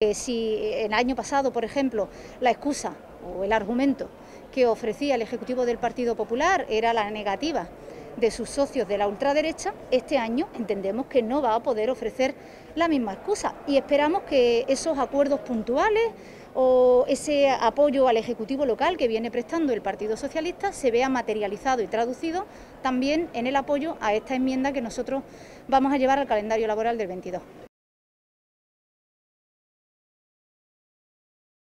Si el año pasado, por ejemplo, la excusa o el argumento que ofrecía el Ejecutivo del Partido Popular era la negativa de sus socios de la ultraderecha, este año entendemos que no va a poder ofrecer la misma excusa y esperamos que esos acuerdos puntuales o ese apoyo al Ejecutivo local que viene prestando el Partido Socialista se vea materializado y traducido también en el apoyo a esta enmienda que nosotros vamos a llevar al calendario laboral del 22.